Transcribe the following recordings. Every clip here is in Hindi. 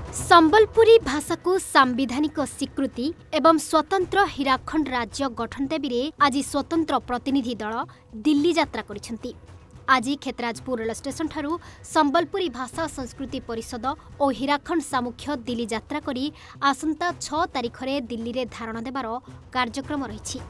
संबलपुरी भाषा को सांविधानिक स्वीकृति एवं स्वतंत्र हीराखंड राज्य गठन दाबी आज स्वतंत्र प्रतिनिधि दल दिल्ली यात्रा करिसेंती। आज खेतराजपुर रेल स्टेशन ठारू संबलपुरी भाषा संस्कृति परिषद और हीराखंड सामुख्य दिल्ली यात्रा करी आसंता 6 तारिख में दिल्ली रे धारणा देवार कार्यक्रम रही।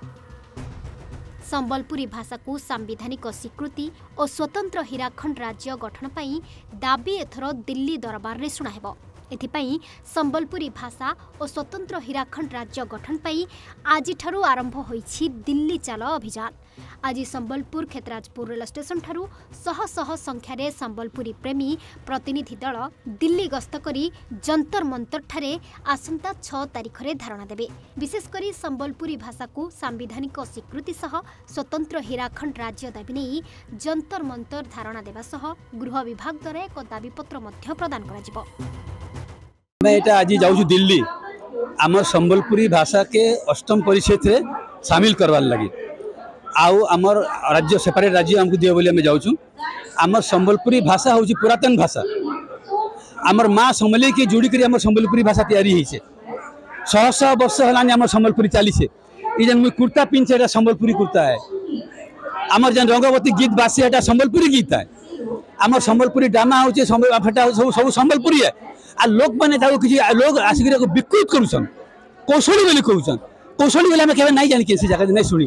संबलपुरी भाषा को सांविधानिक स्वीकृति और स्वतंत्र हीराखंड राज्य गठन पाई दाबी एथर दिल्ली दरबार रे सुनाहेब। एथिपाई संबलपुरी भाषा और स्वतंत्र हीराखंड राज्य गठन पाई आज ठारू आरंभ होईछि दिल्ली चाल अभियान। आज संबलपुर खेतराजपुर रेल स्टेशन ठारू शह शह संख्यार संबलपुरी प्रेमी प्रतिनिधि दल दिल्ली गस्त करी जंतर मंतर ठारे आसंता 6 तारिख में धारणा देबे। विशेषकर संबलपुरी भाषा को सांविधानिक स्वीकृति सह स्वतंत्र हीराखंड राज्य दाबी नहीं जंतर मंतर धारणा देवा सह गृह विभाग द्वारा एक दाबीपत्र मध्य प्रदान करा। मैं एटा आज जाऊँ दिल्ली आम संबलपुरी भाषा के 8म परिषद रे शामिल करवार लगी आउ आमर राज्य सेपरेट राज्य आमको दियो बोली आम जाऊँ। आमर संबलपुरी भाषा हूँ पुरातन भाषा। आमर माँ समले के जोड़ी करी आमर संबलपुरी भाषा तैयारी होइछे। 100 वर्ष हलानी आमर संबलपुरी चलीसे। ये जन मुई कुर्ता पिनछे एटा संबलपुरी कुर्ता है। आमर जन रंगवती गीत बासे एटा संबलपुरी गीत है। आमर संबलपुरी ड्रामा होचे सब संबलपुरी है। आ लोक माने किसी लोग आसिक विकृत करुछन कौशली बोली कहूछन। कौशली बोली आम केबे नहीं जानी के जगह नहीं शुणी।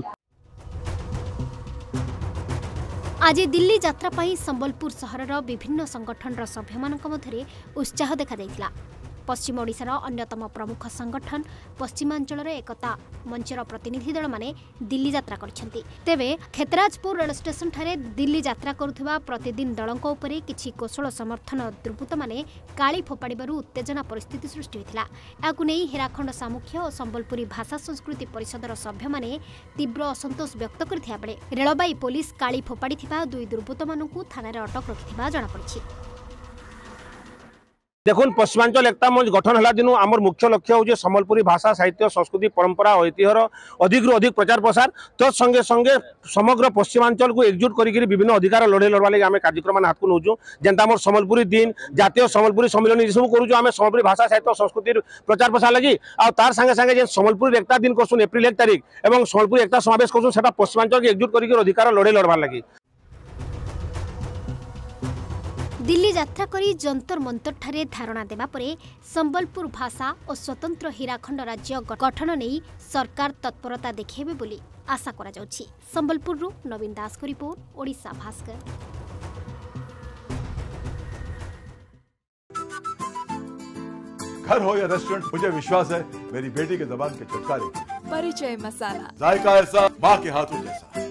आज दिल्ली यात्रा पाई संबलपुर सहरर विभिन्न संगठन सभ्य मानक मध्यरे उत्साह देखा जायतिला। पश्चिम ओडिशार अन्यतम प्रमुख संगठन पश्चिमांचल एकता मंचर प्रतिनिधि दल माने दिल्ली यात्रा करछंती। तेबे खेतराजपुर रेल स्टेशन ठारे दिल्ली यात्रा करुथुवा प्रतिदिन दलंक उपरे किछि कौशल समर्थन दुर्बृत्त माने काली फोपाड़िबारु उत्तेजना परिस्थिति सृष्टि होइतिला। याकु नै हीराखंड सामुख्य और संबलपुरी भाषा संस्कृति परिषदर सभ्य माने तीव्र असंतोष व्यक्त करथिया बेले रेलबाई पुलिस काली फोपाड़िथिबा 2 दुर्बृत्त मानकु थानारे अटक रखिथिबा जणा पड़िछि। देखुन पश्चिमांचल एकता मंच गठन है दिन आमर मुख्य लक्ष्य हूँ संबलपुरी भाषा साहित्य संस्कृति परंपरा ऐतिह्यर अधिक अधिक प्रचार प्रसार तत्संगे संगे समग्र पश्चिमांचल को एकजुट करके विभिन्न अधिकार लड़े लड़वा लगे आम कार्यक्रम हाथ को नौचु। जेनता आम संबलपुरी दिन जातीय संबलपुरी सम्मिलन सब करूँ आम संबलपुरी भाषा साहित्य संस्कृति प्रचार प्रसार लगी आ तार संगे संगे जेन संबलपुरी एकता दिन करसुन एप्रिल 1 तारिख और संबलपुरी एकता समावेश करसुन सेटा पश्चिमांचल के एकजुट करके अधिकार लड़े लड़वा लगी। दिल्ली यात्रा करी जंतर मंतर ठारे धारणा देवा परे संबलपुर भाषा और स्वतंत्र हीराखंड राज्य गठन नहीं सरकार तत्परता देखेबे बोली आशा करा जाउछि। संबलपुर रु नवीन दास को रिपोर्ट, ओडिशा भास्कर। घर हो या रेस्टोरेंट, मुझे विश्वास है मेरी बेटी के ज़बान के चटकारे परिचय मसाला जायका ऐसा माँ के हाथों जैसा।